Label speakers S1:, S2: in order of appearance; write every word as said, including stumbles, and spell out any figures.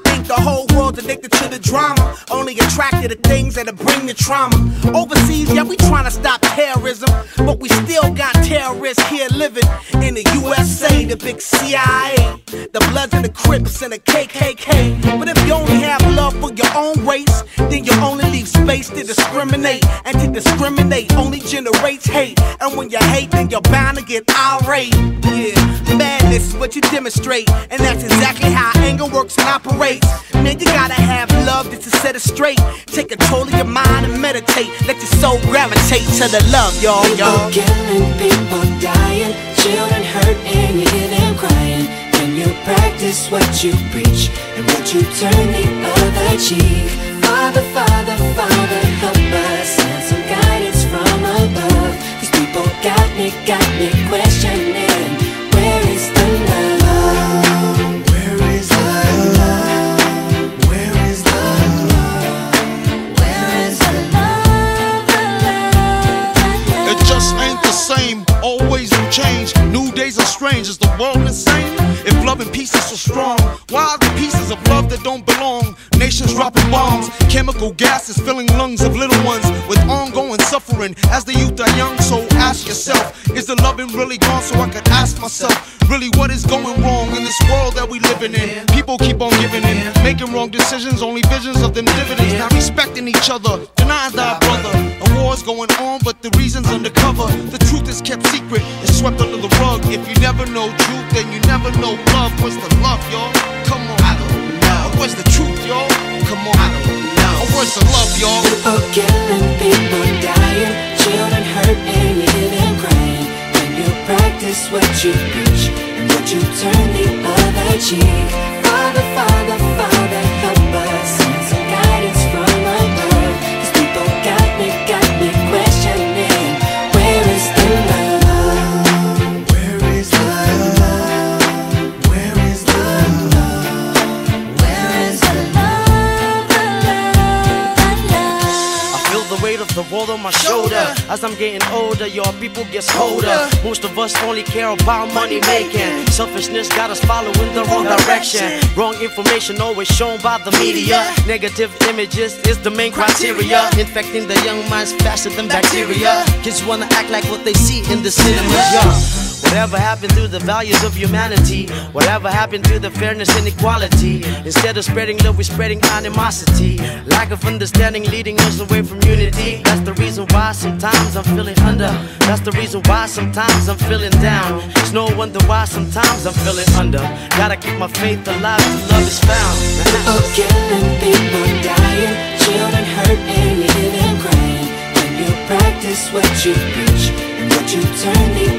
S1: think the whole world's addicted to the drama, only attracted to things that'll bring the trauma. Overseas, yeah, we trying to stop terrorism, but we still got terrorists here living in the U S A, the big C I A, the Bloods and the Crips and the K K K. But if you only have love for your own race, then you only leave space to discriminate, and to discriminate only generates hate. And when you hate, then you're bound to get irate. Yeah, madness is what you demonstrate, and that's exactly how anger works and operates. Man, you gotta have love just to set it straight. Take control of your mind and meditate. Let your soul gravitate to the love, y'all, y'all.
S2: People killing, people dying, children hurt and you hear them crying. When you practice what you preach and what you turn the other cheek. Father, Father, Father, help us, send some guidance from above. These people got me, got me questioning, where is the love? Where is the love? Where is the love? Where is the love? The love, the love?
S3: It just ain't the same, always new change. New days are strange, is the world insane? If love and peace is so strong, why are the pieces of love that don't belong? Nations dropping bombs, chemical gases filling lungs of little ones with ongoing suffering as the youth are young. So ask yourself, is the loving really gone? So I could ask myself, really what is going wrong in this world that we living in? People keep on giving in, making wrong decisions, only visions of them dividends. Not respecting each other, denying thy brother. A war's going on, but the reason's undercover. The truth is kept secret, it's swept under the rug. If you never know truth, then you never know love. What's the love, y'all? Come on. I don't know. What's the truth, y'all? Come on. I don't know. What's the love, y'all?
S2: People killing, people dying, children hurt and you hear them crying. When you practice what you preach and what you turn the other cheek. Father, Father, Father, help us, send some guidance from above. These people got me, got me questioning, where is the love? Where is the love? Where is the love? Where is the love? The love, the love.
S4: I feel the weight of the world on my shoulder. As I'm getting older, your people gets colder. Most of us only care about money making. Selfishness got us following the wrong direction. Wrong information always shown by the media. Negative images is the main criteria, infecting the young minds faster than bacteria. Kids wanna act like what they see in the cinemas, yeah. Whatever happened to the values of humanity? Whatever happened to the fairness and equality? Instead of spreading love, we're spreading animosity. Lack of understanding leading us away from unity. That's the reason why sometimes I'm feeling under. That's the reason why sometimes I'm feeling down. It's no wonder why sometimes I'm feeling under. Gotta keep my faith alive till love is found.
S2: People killing, people dying, children hurt and you hear them crying. When you practice what you preach and what you turn the